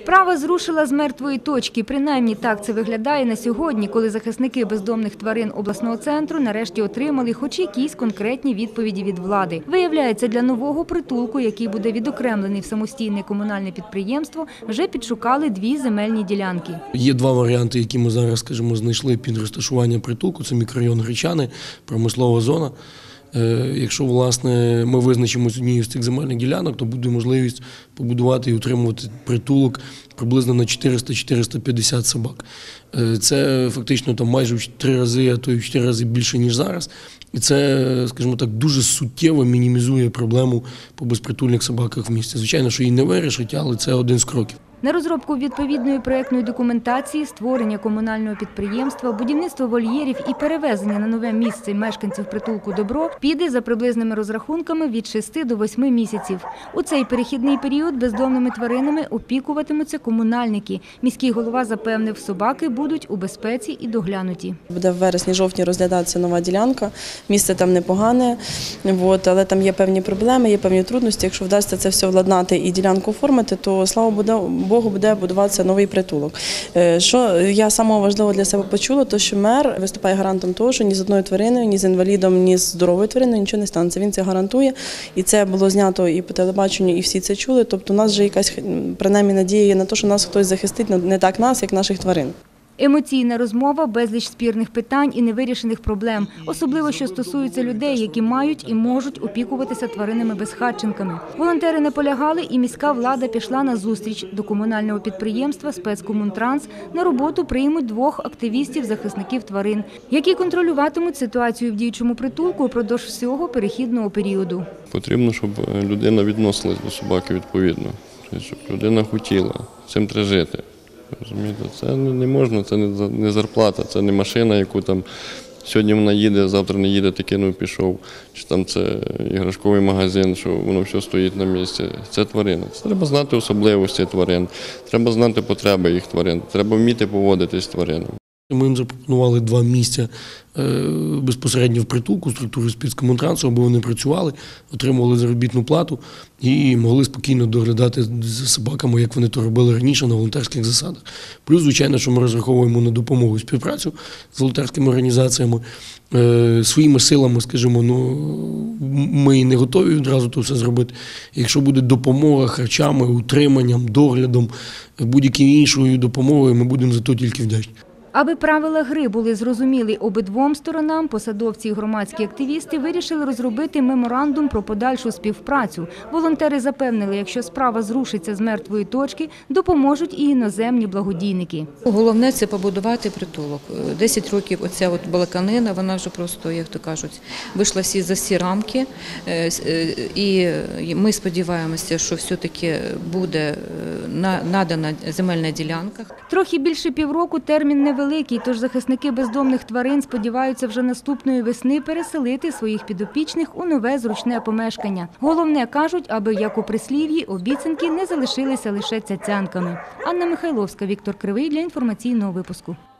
Справа зрушила з мертвої точки. Принаймні так це виглядає на сьогодні, коли захисники бездомних тварин обласного центру нарешті отримали хоч якісь конкретні відповіді від влади. Виявляється, для нового притулку, який буде відокремлений в самостійне комунальне підприємство, вже підшукали 2 земельні ділянки. Є 2 варіанти, які ми зараз, скажімо, знайшли під розташування притулку. Це мікрорайон Гречани, промислова зона. Якщо, власне, ми визначимося однією з цих земельних ділянок, то буде можливість побудувати і утримувати притулок приблизно на 400-450 собак. Це фактично там майже в 3 рази, а то й в 4 рази більше, ніж зараз. І це, скажімо так, дуже суттєво мінімізує проблему по безпритульних собаках в місті. Звичайно, що її не вирішить, але це один з кроків. На розробку відповідної проєктної документації, створення комунального підприємства, будівництво вольєрів і перевезення на нове місце мешканців притулку «Добро» піде за приблизними розрахунками від 6 до 8 місяців. У цей перехідний період бездомними тваринами опікуватимуться комунальники. Міський голова запевнив, собаки будуть у безпеці і доглянуті. Буде в вересні-жовтні розглядатися нова ділянка, місце там непогане, але там є певні проблеми, є певні трудності. Якщо вдасться це все владнати і ділянку оформити, то, слава Богу, буде будуватися новий притулок. Що я самого важливого для себе почула, то що мер виступає гарантом того, що ні з одною твариною, ні з інвалідом, ні з здоровою твариною нічого не станеться. Він це гарантує, і це було знято і по телебаченню, і всі це чули. Тобто у нас вже якась, принаймні, надія є на те, що нас хтось захистить, не так нас, як наших тварин. Емоційна розмова, безліч спірних питань і невирішених проблем. Особливо, що стосується людей, які мають і можуть опікуватися тваринами-безхатченками. Волонтери наполягали, і міська влада пішла на зустріч. До комунального підприємства «Спецкомунтранс» на роботу приймуть 2 активістів-захисників тварин, які контролюватимуть ситуацію в діючому притулку упродовж всього перехідного періоду. Потрібно, щоб людина відносилась до собаки відповідно, щоб людина хотіла, цим треба жити. Розумієте, це не можна, це не зарплата, це не машина, яку там сьогодні вона їде, завтра не їде, ти кинув, пішов. Чи там це іграшковий магазин, що воно все стоїть на місці. Це тварина. Це треба знати особливості тварин, треба знати потреби їх тварин, треба вміти поводитись з тваринами. Ми їм запропонували 2 місця безпосередньо в притулку, структури спецкомунтрансу, аби вони працювали, отримували заробітну плату і могли спокійно доглядати за собаками, як вони то робили раніше, на волонтерських засадах. Плюс, звичайно, що ми розраховуємо на допомогу і співпрацю з волонтерськими організаціями. Своїми силами, скажімо, ми не готові відразу то все зробити. Якщо буде допомога харчами, утриманням, доглядом, будь-якою іншою допомогою, ми будемо за то тільки вдячні. Аби правила гри були зрозумілі обидвом сторонам, посадовці і громадські активісти вирішили розробити меморандум про подальшу співпрацю. Волонтери запевнили, якщо справа зрушиться з мертвої точки, допоможуть і іноземні благодійники. Головне – це побудувати притулок. 10 років оця балаканина, вона вже просто, як то кажуть, вийшла всі за всі рамки. І ми сподіваємося, що все-таки буде надана земельна ділянка. Трохи більше півроку термін невеликий, тож захисники бездомних тварин сподіваються вже наступної весни переселити своїх підопічних у нове зручне помешкання. Головне, кажуть, аби, як у прислів'ї, обіцянки не залишилися лише цяцянками. Анна Михайловська, Віктор Кривий для інформаційного випуску.